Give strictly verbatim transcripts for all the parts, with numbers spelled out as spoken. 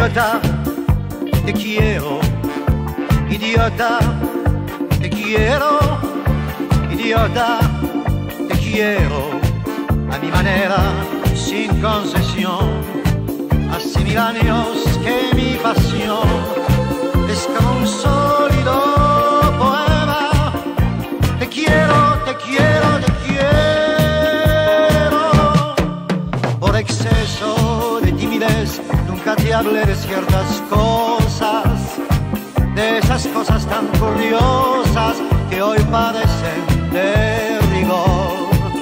Idiota, te quiero. Idiota, te quiero. Idiota, te quiero. A mi manera, sin concesión. Hace mil años que mi pasión es como un sólido poema. Te quiero, te quiero, te quiero. Por exceso de timidez nunca te hablé de ciertas cosas, de esas cosas tan curiosas que hoy padecen de rigor.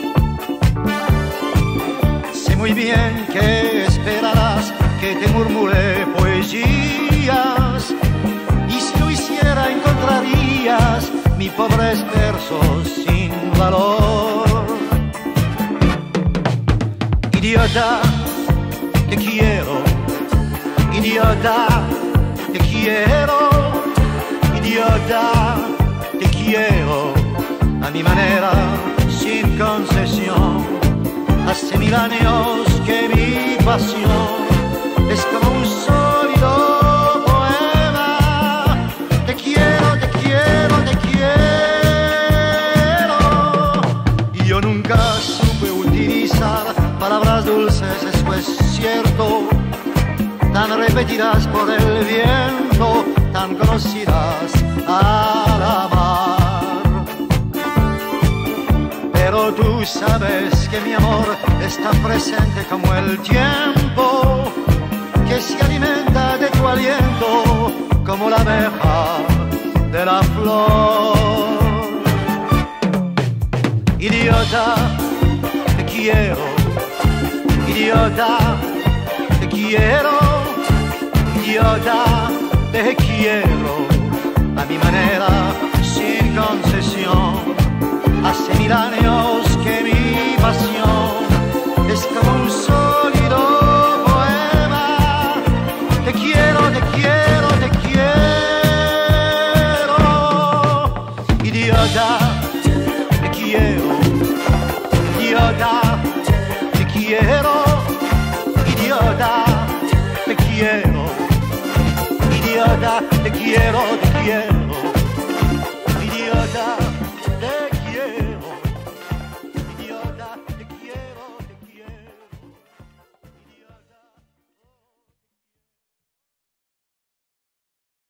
Sé muy bien que esperarás que te murmure poesías, y si lo hiciera encontrarías mis pobres versos sin valor. Idiota, te quiero. Idiota, te quiero. Idiota, te quiero. A mi manera, sin concesión. Hace mil años que mi pasión es como un sólido poema. Te quiero, te quiero, te quiero. Y yo nunca supe utilizar palabras dulces, eso es cierto, tan repetidas por el viento, tan conocidas al amar. Pero tú sabes que mi amor es tan presente como el tiempo, que se alimenta de tu aliento como la abeja de la flor. Idiota, te quiero. Idiota, te quiero. Idiota, te quiero. A mi manera, sin concesión. Hace mil años que mi pasión es como un sólido poema. Te quiero, te quiero, te quiero. Idiota, te quiero. Idiota, te quiero. Idiota, te quiero. Idiota, te quiero, te quiero.